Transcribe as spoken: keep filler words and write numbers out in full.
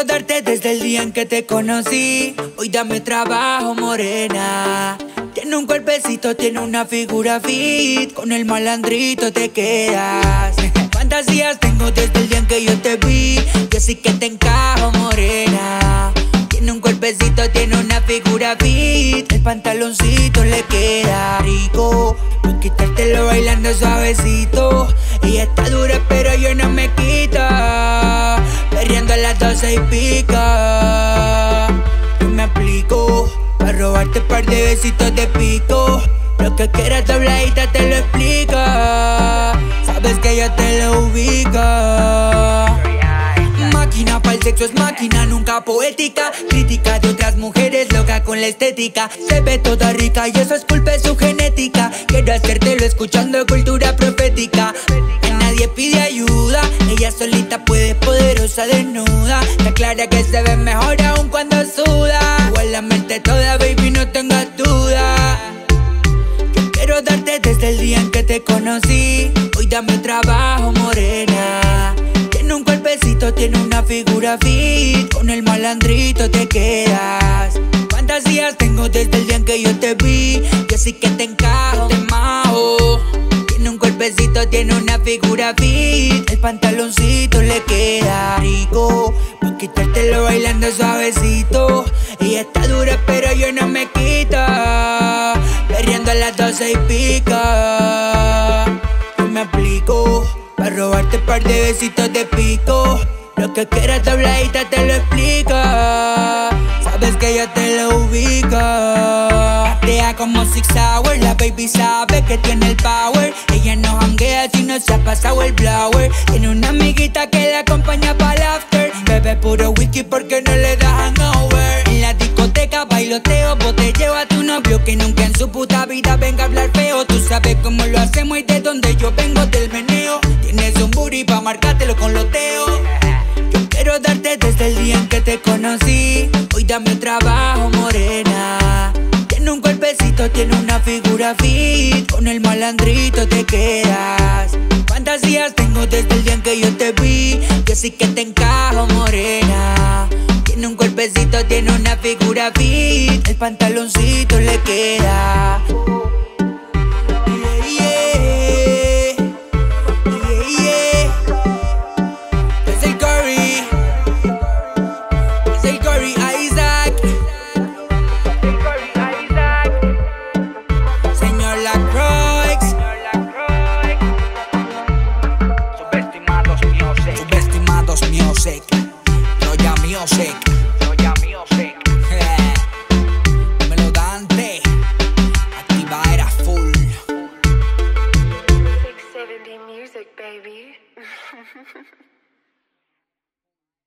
quiero darte desde el día en que te conocí. Hoy dame trabajo, morena. Tiene un cuerpecito, tiene una figura fit. Con el malandrito te quedas. Fantasías tengo desde el día en que yo te vi. Yo sí que te encajo, morena. Tiene un cuerpecito, tiene una figura fit. El pantaloncito le queda rico. Voy a quitártelo bailando suavecito. Ella está dura pero yo no me quita. Perreando a las doce y pica. Yo me aplico para robarte un par de besitos de pico. Lo que quieras dobladita te lo explica. Sabes que ella te lo ubica. Máquina para el sexo, es máquina, nunca poética. Crítica de otras mujeres, loca con la estética. Se ve toda rica y eso es culpa de su genética. Quiero hacértelo escuchando cultura profética. Que nadie pide ayuda, ella solita puede, poderosa, desnuda. Te aclara que se ve mejor aún cuando suda. Igual la mente toda, baby, no tengas duda. Yo quiero darte desde el día en que te conocí. Hoy dame trabajo, morena. Tiene un cuerpecito, tiene una figura fit. Con el malandrito te quedas. Fantasías tengo desde el día en que yo te vi. Yo sí que te encajo, te majo. Tiene un cuerpecito, tiene una figura fit. El pantaloncito le queda rico. Voy a quitártelo bailando suavecito. Ella está dura pero yo no me quita. Perreando a las doce y pica. Yo me aplico para robarte un par de besitos de pico. Lo que quieras dobladita te lo explica. Sabes que ella te lo ubica. Patea como Six Hour, la baby sabe que tiene el power. Ella no janguea si no se ha pasado el blower. Tiene una amiguita que la acompaña para el after. Bebe puro whisky porque no le da hangover. En la discoteca bailoteo, botelleo a tu novio que nunca en su puta vida venga a hablar feo. Tú sabes cómo lo hacemos y de donde yo vengo, del meneo. Tienes un booty pa' marcártelo con loteo. Yo quiero darte desde el día en que te conocí. Hoy dame trabajo, morena. Tiene un cuerpecito, tiene una figura fit. Con el malandrito te quedas. Fantasías tengo desde el día en que yo te vi. Yo sí que te encajo, morena. Tiene un cuerpecito, tiene una figura fit. El pantaloncito le queda.